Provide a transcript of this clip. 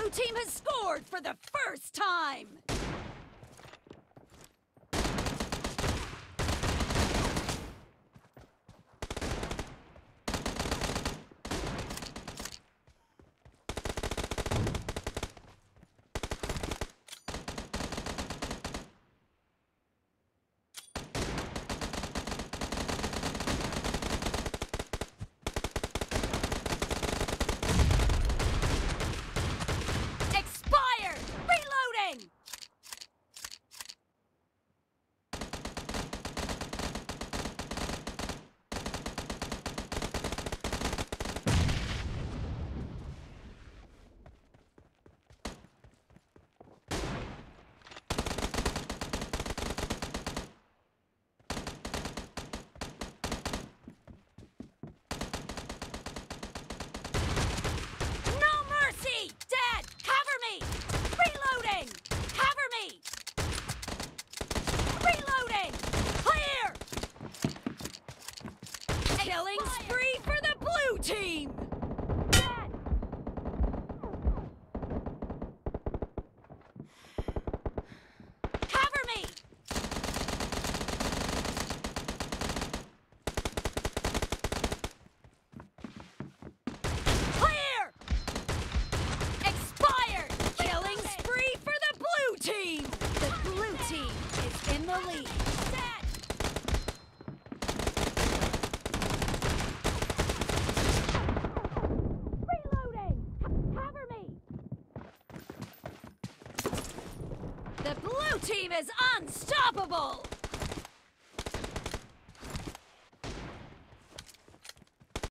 blue team has scored for the first time! Killing spree for the blue team! Dead. Cover me! Clear! Expired! Killing spree for the blue team! The blue team is in the lead. The blue team is unstoppable!